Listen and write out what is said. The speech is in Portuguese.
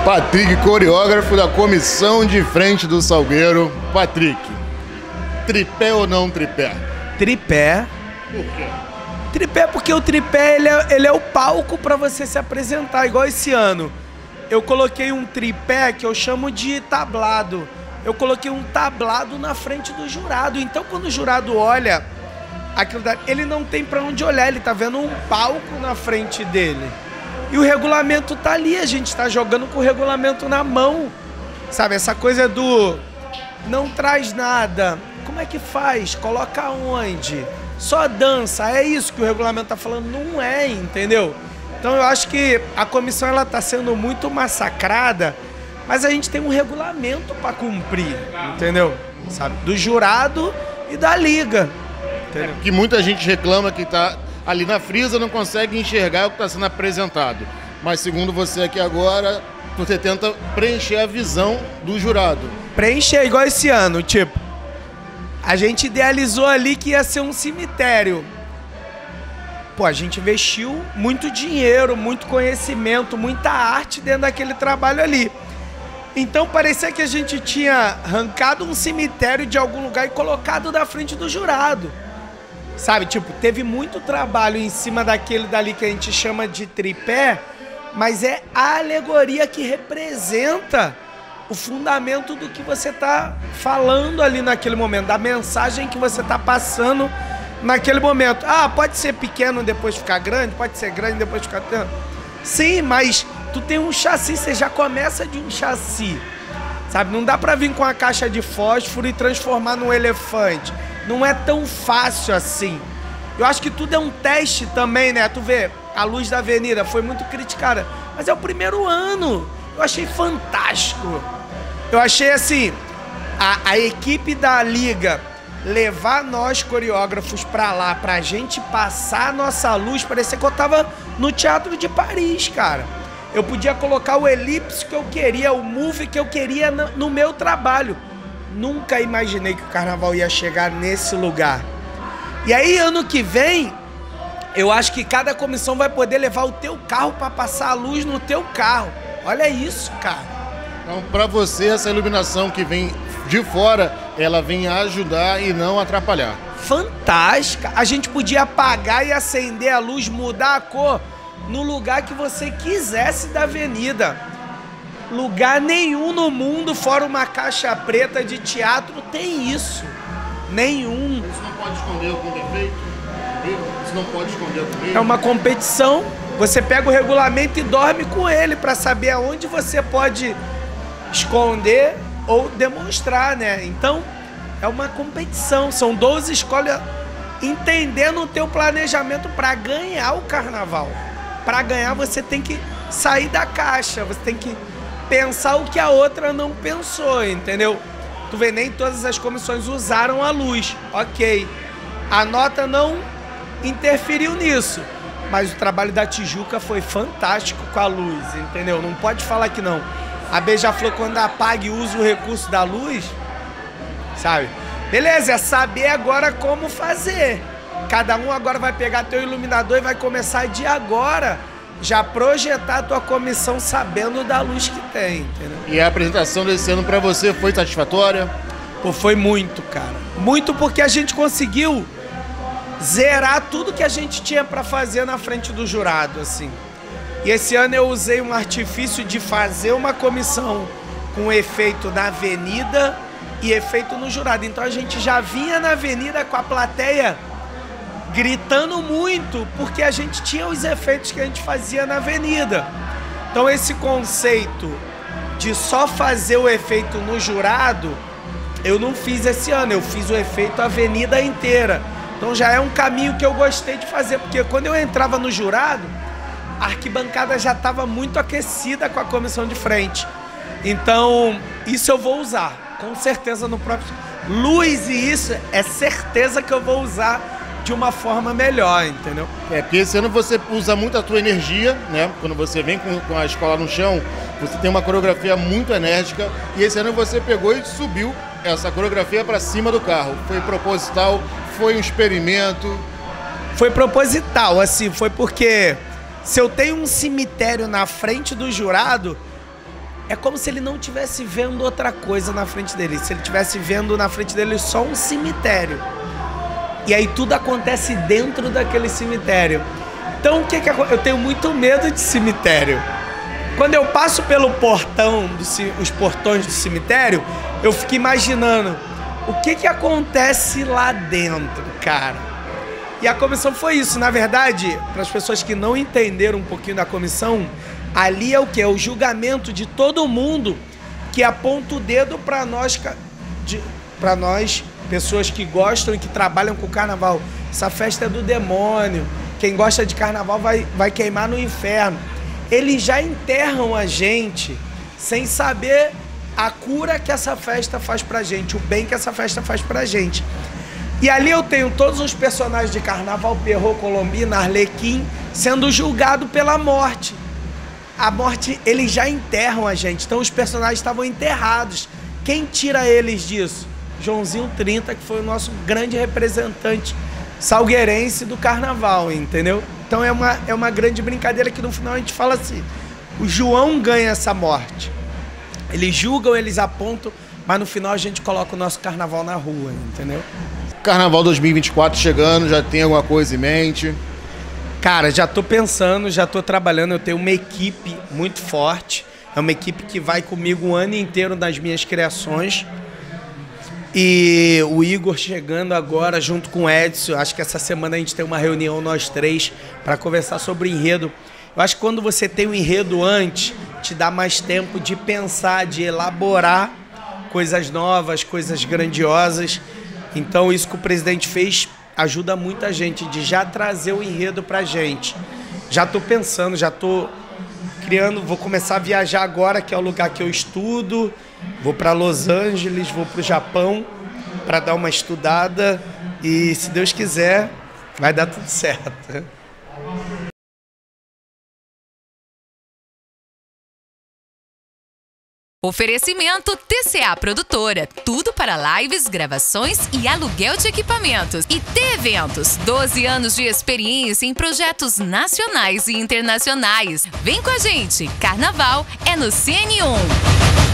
Patrick, coreógrafo da comissão de frente do Salgueiro. Patrick, tripé ou não tripé? Tripé. Por quê? Tripé porque o tripé ele é o palco para você se apresentar, igual esse ano. Eu coloquei um tripé que eu chamo de tablado. Eu coloquei um tablado na frente do jurado. Então quando o jurado olha, ele não tem para onde olhar, ele tá vendo um palco na frente dele. E o regulamento tá ali, a gente tá jogando com o regulamento na mão. Sabe, essa coisa do não traz nada. Como é que faz? Coloca onde? Só dança, é isso que o regulamento tá falando? Não é, entendeu? Então eu acho que a comissão ela tá sendo muito massacrada, mas a gente tem um regulamento para cumprir, entendeu? Sabe? Do jurado e da liga. Entendeu? Que muita gente reclama que tá ali na frisa, não consegue enxergar o que está sendo apresentado. Mas segundo você aqui agora, você tenta preencher a visão do jurado. Preencher igual esse ano, tipo, a gente idealizou ali que ia ser um cemitério. Pô, a gente investiu muito dinheiro, muito conhecimento, muita arte dentro daquele trabalho ali. Então parecia que a gente tinha arrancado um cemitério de algum lugar e colocado na frente do jurado. Sabe, tipo, teve muito trabalho em cima daquele dali que a gente chama de tripé, mas é a alegoria que representa o fundamento do que você tá falando ali naquele momento, da mensagem que você tá passando naquele momento. Ah, pode ser pequeno depois ficar grande, pode ser grande depois ficar... Sim, mas tu tem um chassi, você já começa de um chassi, sabe? Não dá pra vir com a caixa de fósforo e transformar num elefante. Não é tão fácil assim. Eu acho que tudo é um teste também, né? Tu vê, a Luz da Avenida foi muito criticada, mas é o primeiro ano. Eu achei fantástico. Eu achei assim, a equipe da liga levar nós coreógrafos pra lá, pra gente passar a nossa luz, parecia que eu tava no Teatro de Paris, cara. Eu podia colocar o elipse que eu queria, o move que eu queria no meu trabalho. Nunca imaginei que o carnaval ia chegar nesse lugar. E aí, ano que vem, eu acho que cada comissão vai poder levar o teu carro para passar a luz no teu carro. Olha isso, cara. Então, para você, essa iluminação que vem de fora, ela vem ajudar e não atrapalhar. Fantástica. A gente podia apagar e acender a luz, mudar a cor no lugar que você quisesse da avenida. Lugar nenhum no mundo, fora uma caixa preta de teatro, tem isso. Nenhum. Isso não pode esconder algum defeito? Isso não pode esconder algum defeito? É uma competição. Você pega o regulamento e dorme com ele para saber aonde você pode esconder ou demonstrar, né? Então, é uma competição. São 12 escolas entendendo o teu planejamento para ganhar o carnaval. Para ganhar, você tem que sair da caixa, você tem que pensar o que a outra não pensou, entendeu? Tu vê, nem todas as comissões usaram a luz, ok. A nota não interferiu nisso, mas o trabalho da Tijuca foi fantástico com a luz, entendeu? Não pode falar que não. A Beija-Flor, quando apaga e usa o recurso da luz, sabe? Beleza, é saber agora como fazer. Cada um agora vai pegar teu iluminador e vai começar de agora já projetar a tua comissão sabendo da luz que tem, entendeu? E a apresentação desse ano pra você foi satisfatória? Pô, foi muito, cara. Muito porque a gente conseguiu zerar tudo que a gente tinha pra fazer na frente do jurado, assim. E esse ano eu usei um artifício de fazer uma comissão com efeito na avenida e efeito no jurado. Então a gente já vinha na avenida com a plateia gritando muito, porque a gente tinha os efeitos que a gente fazia na avenida. Então esse conceito de só fazer o efeito no jurado, eu não fiz esse ano, eu fiz o efeito avenida inteira. Então já é um caminho que eu gostei de fazer, porque quando eu entrava no jurado, a arquibancada já estava muito aquecida com a comissão de frente. Então isso eu vou usar, com certeza no próprio... Luz e isso é certeza que eu vou usar de uma forma melhor, entendeu? É, porque esse ano você usa muito a tua energia, né? Quando você vem com a escola no chão, você tem uma coreografia muito enérgica e esse ano você pegou e subiu essa coreografia para cima do carro. Foi proposital, foi um experimento? Foi proposital, assim, foi porque se eu tenho um cemitério na frente do jurado, é como se ele não estivesse vendo outra coisa na frente dele. Se ele estivesse vendo na frente dele só um cemitério. E aí tudo acontece dentro daquele cemitério. Então, o que eu tenho muito medo de cemitério. Quando eu passo pelo portão, os portões do cemitério, eu fico imaginando o que acontece lá dentro, cara. E a comissão foi isso. Na verdade, para as pessoas que não entenderam um pouquinho da comissão, ali é o quê? É o julgamento de todo mundo que aponta o dedo para nós, pessoas que gostam e que trabalham com o carnaval. Essa festa é do demônio. Quem gosta de carnaval vai queimar no inferno. Eles já enterram a gente sem saber a cura que essa festa faz pra gente, o bem que essa festa faz pra gente. E ali eu tenho todos os personagens de carnaval, Perrot, Colombina, Arlequim, sendo julgados pela morte. A morte, eles já enterram a gente, então os personagens estavam enterrados. Quem tira eles disso? Joãozinho 30, que foi o nosso grande representante salgueirense do carnaval, entendeu? Então é uma grande brincadeira que no final a gente fala assim, o João ganha essa morte. Eles julgam, eles apontam, mas no final a gente coloca o nosso carnaval na rua, entendeu? Carnaval 2024 chegando, já tem alguma coisa em mente? Cara, já tô pensando, já tô trabalhando, eu tenho uma equipe muito forte, é uma equipe que vai comigo o ano inteiro nas minhas criações. E o Igor chegando agora junto com o Edson, acho que essa semana a gente tem uma reunião nós três para conversar sobre o enredo. Eu acho que quando você tem um enredo antes, te dá mais tempo de pensar, de elaborar coisas novas, coisas grandiosas. Então isso que o presidente fez ajuda muita gente, de já trazer o enredo pra gente. Já tô pensando, já tô criando, vou começar a viajar agora, que é o lugar que eu estudo. Vou para Los Angeles, vou para o Japão para dar uma estudada e, se Deus quiser, vai dar tudo certo. Oferecimento TCA Produtora, tudo para lives, gravações e aluguel de equipamentos. E T-Eventos, 12 anos de experiência em projetos nacionais e internacionais. Vem com a gente, Carnaval é no CN1.